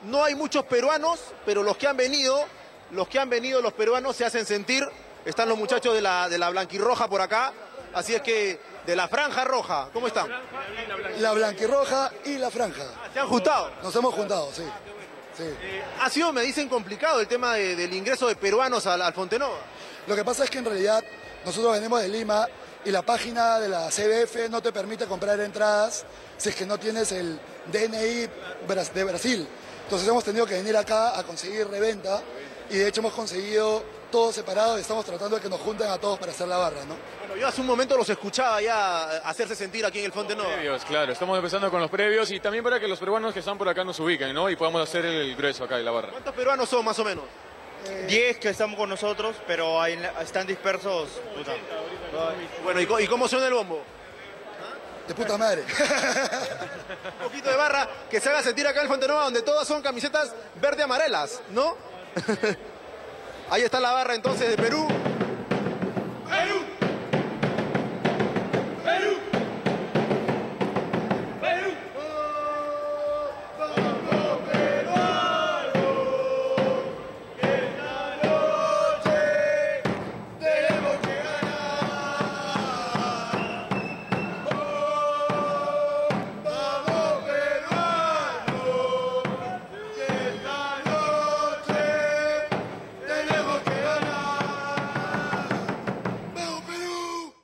no hay muchos peruanos, pero los que han venido, los peruanos se hacen sentir. Están los muchachos de la blanquirroja por acá, así es que de la franja roja, ¿cómo están? La blanquirroja y la franja. ¿Se han juntado? Nos hemos juntado, sí. Sí. Ha sido, me dicen, complicado el tema del ingreso de peruanos al Fontenova. Lo que pasa es que en realidad nosotros venimos de Lima y la página de la CBF no te permite comprar entradas si es que no tienes el DNI de Brasil. Entonces hemos tenido que venir acá a conseguir reventa y de hecho hemos conseguido todo separado y estamos tratando de que nos junten a todos para hacer la barra, ¿no? Bueno, yo hace un momento los escuchaba ya hacerse sentir aquí en el Fontenova. Previos, claro, estamos empezando con los previos y también para que los peruanos que están por acá nos ubiquen, ¿no? Y podamos hacer el grueso acá en la barra. ¿Cuántos peruanos son más o menos? 10 que estamos con nosotros, pero están dispersos. Puta. Bueno, ¿y cómo suena el bombo? De puta madre. Un poquito de barra que se haga sentir acá en el Fontenova, donde todas son camisetas verde-amarelas, ¿no? Ahí está la barra entonces de Perú.